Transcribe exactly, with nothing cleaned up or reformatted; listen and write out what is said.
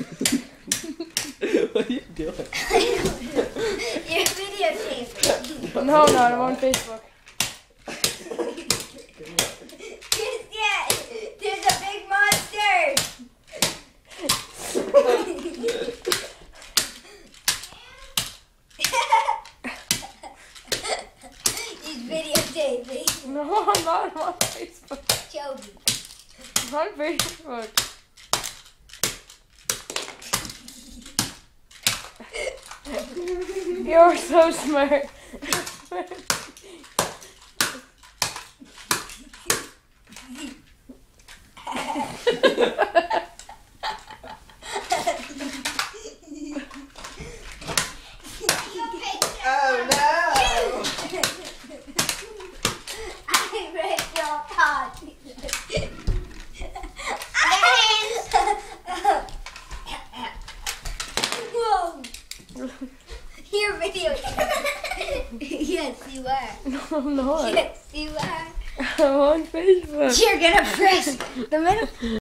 What are you doing? You're videotaping. No, no, I'm on Facebook. Yeah, there's a big monster. He's videotaping. No, I'm not. I'm on Facebook. Joby. I'm on Facebook. You're so smart. Oh no! I read your heart. Whoa! You're video. Yes, you are. No, I'm not. Yes, you are. I'm on Facebook. You're gonna press the middle.